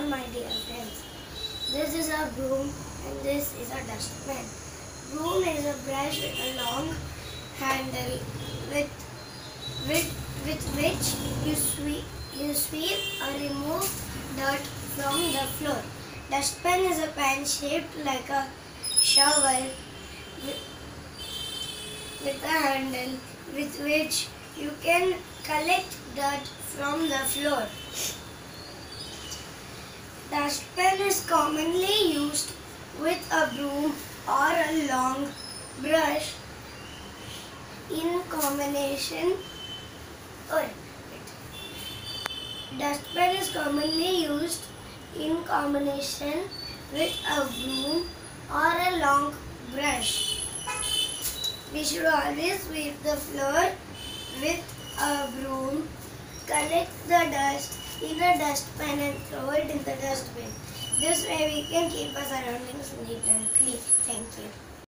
my dear friends. This is a broom and this is a dustpan. Broom is a brush with a long handle with which you sweep or remove dirt from the floor. Dustpan is a pan shaped like a shovel with a handle with which you can collect dirt from the floor. Dustpan is commonly used with a broom or a long brush in combination. Dustpan is commonly used in combination with a broom or a long brush. We should always sweep the floor with a broom, collect the dust in a dustpan and throw it in the dustbin. This way we can keep our surroundings neat and clean. Thank you.